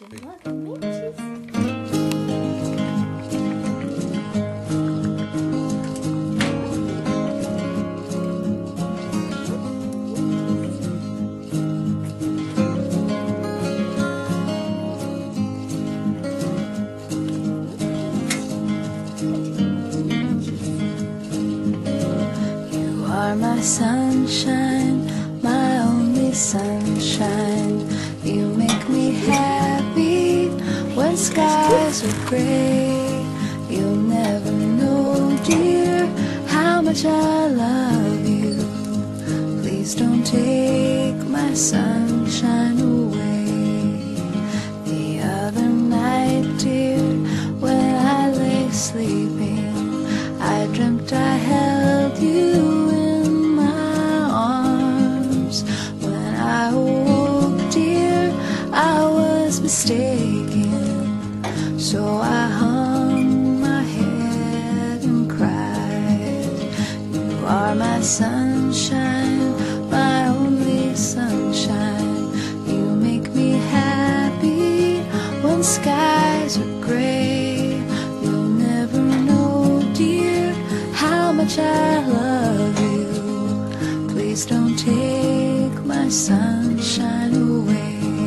You are my sunshine, my only sunshine. You make me happy when skies are gray. You'll never know, dear, how much I love you. Please don't take my sunshine away. The other night, dear, when I lay sleeping, I dreamt I held you in my arms. When I awoke, dear, I was mistaken. So I hung my head and cried. You are my sunshine, my only sunshine. You make me happy when skies are gray. You'll never know, dear, how much I love you. Please don't take my sunshine away.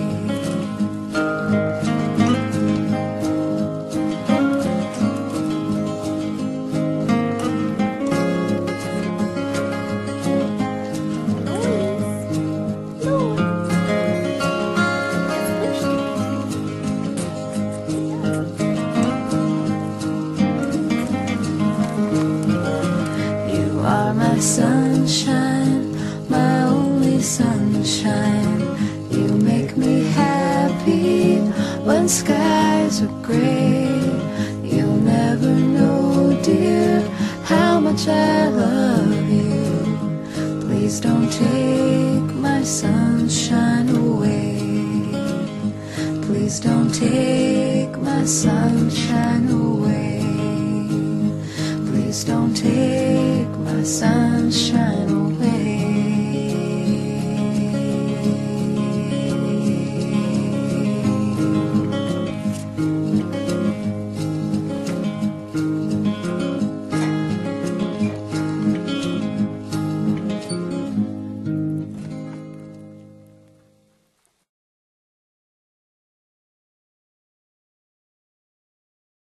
You are my sunshine, my only sunshine. You make me happy when skies are gray. You'll never know, dear, how much I love you. Please don't take my sunshine away. Please don't take my sunshine away. Please don't take my sunshine